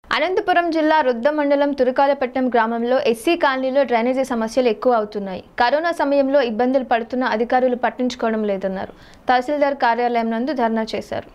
అనంతపురం జిల్లా రుద్ద మండలం తురకాలపట్నం గ్రామంలో ఎస్సీ కాలనీలో డ్రైనేజీ సమస్యలు ఎక్కువ అవుతున్నాయి. కరోనా సమయంలో ఇబ్బందులు పడుతున్న అధికారులు పట్టించుకోవడం లేదన్నారు. తహసీల్దార్ కార్యాలయం నందు ధర్నా చేశారు.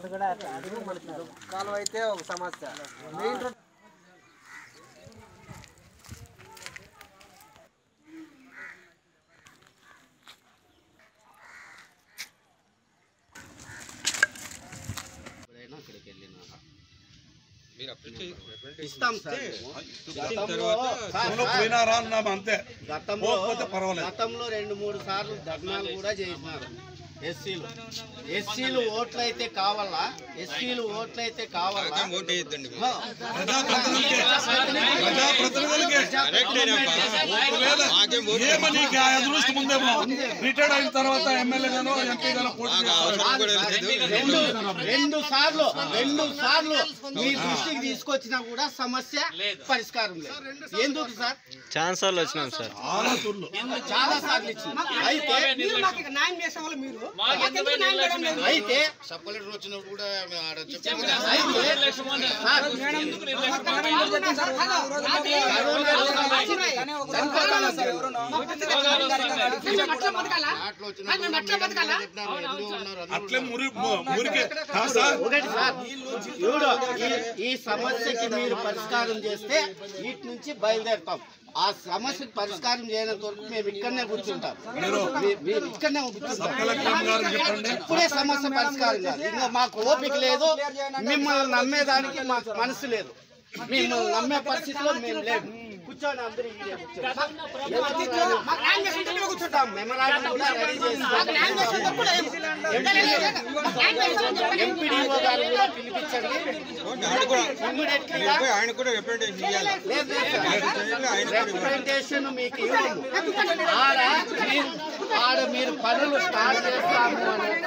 గతంలో 2-3 సార్లు ధర్నాలు కూడా చేసినారు. ఎస్సీలు ఓట్లయితే కావాలా, రిటైర్డ్ అయిన తర్వాత ఎమ్మెల్యేగానో ఎంపీగానో రెండు సార్లు మీ దృష్టికి తీసుకొచ్చినా కూడా సమస్య పరిష్కారం లేదు. ఎందుకు సార్? ఛాన్సార్లు వచ్చినాం సార్, చాలా సార్లు ఇచ్చింది. అయితే సపరేటర్ వచ్చినప్పుడు కూడా ఈ సమస్యకి మీరు పరిష్కారం చేస్తే వీటి నుంచి బయలుదేరుతాం. ఆ సమస్యకు పరిష్కారం చేయనంత వరకు మేము ఇక్కడనే కూర్చుంటాం. ఇప్పుడే సమస్య పరిష్కారం కాదు. ఇంకా మాకు ఓపిక లేదు, మిమ్మల్ని నమ్మేదానికి మాకు మనసు లేదు, మిమ్మల్ని నమ్మే పరిస్థితిలో మేము లేదు. కూర్చొని అందరూ కూర్చుంటాం. మెమరాండం కూడా రెడీ చేస్తాం. ఎంపీడీఓ గారు కూడా పిలిపించండి. రిప్రజెంటేషన్ మీకు ఇవ్వము. ఆడ మీరు పనులు స్టార్ట్ చేస్తాము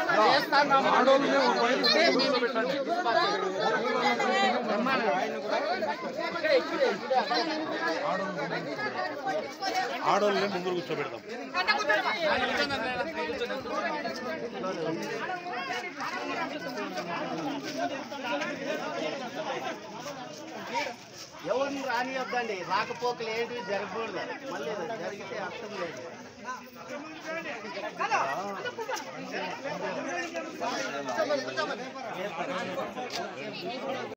ఆడోళ్ళని ముందు కూర్చోబెడతాం. ఎవరిని రానియొద్దండి. రాకపోకలు ఏంటి జరగకూడదు. మళ్ళీ జరిగితే అర్థం లేదు.